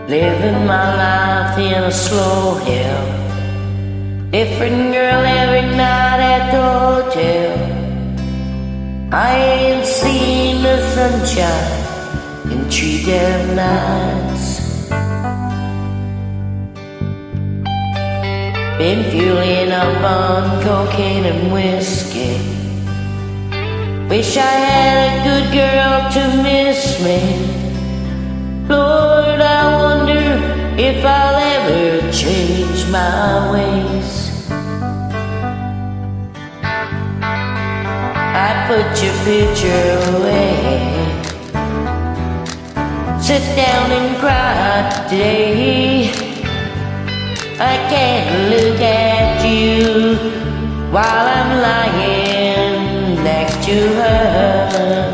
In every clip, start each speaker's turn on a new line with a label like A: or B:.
A: living my life in a slow hill. Different girl every night at the hotel. I ain't seen the sunshine in 3 damn nights. Been fueling up on cocaine and whiskey. Wish I had a good girl to miss me. Lord, I wonder if I'll ever change my ways. I put your picture away. Sit down and cry today. I can't look at you while I'm lying next to her.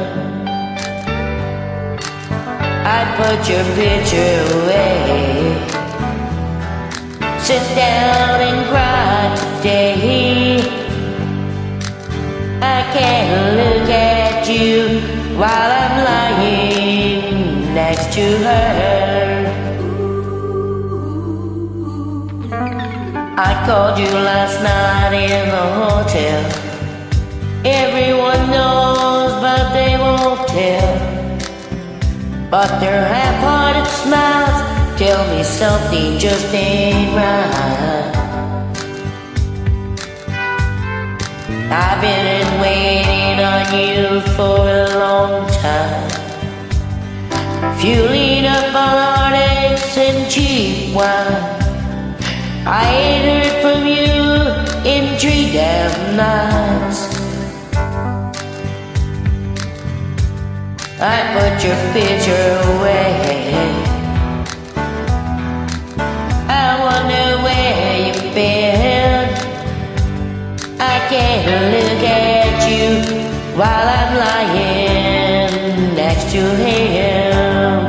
A: I put your picture away. Sit down and cry today. I can't look at you while I'm lying next to her. I called you last night in the hotel. Everyone knows but they won't tell. But their half-hearted smiles tell me something just ain't right. I've been waiting on you for a long time, fueling up on heartaches and cheap wine. I ain't heard from you in 3 damn nights. I put your picture away. I wonder where you've been. I can't look at you while I'm lying next to him.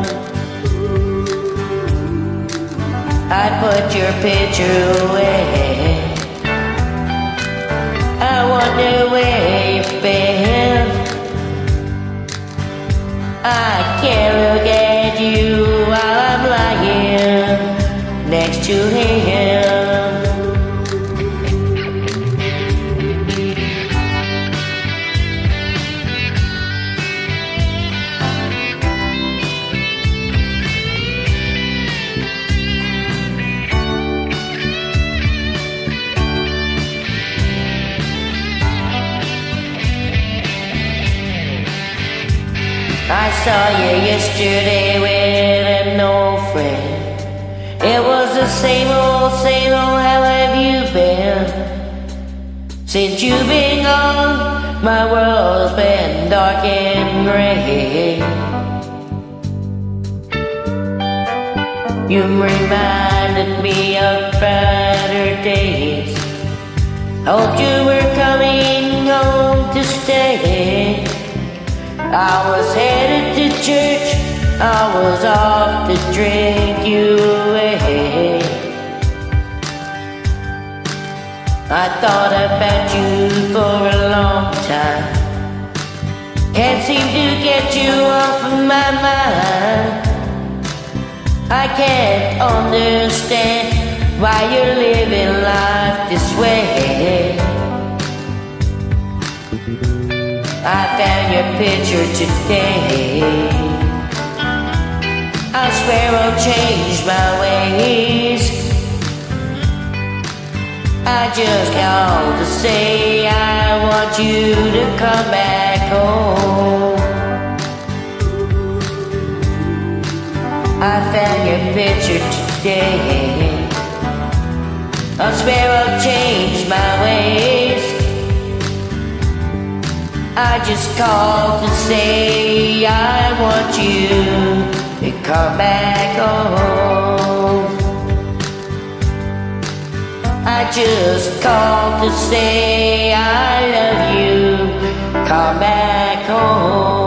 A: I put your picture away. I wonder where you've been. I can't look at you while I'm lying next to him. I saw you yesterday with an old friend. It was the same old, how have you been? Since you've been gone, my world's been dark and gray. You reminded me of brighter days. Hoped you were coming home to stay. I was headed to church, I was off to drink you away. I thought about you for a long time. Can't seem to get you off of my mind. I can't understand why you're living life this way. I found your picture today. I swear I'll change my ways. I just called to say I want you to come back home. I found your picture today. I swear I'll change my ways. I just called to say I want you to come back home. I just called to say I love you, come back home.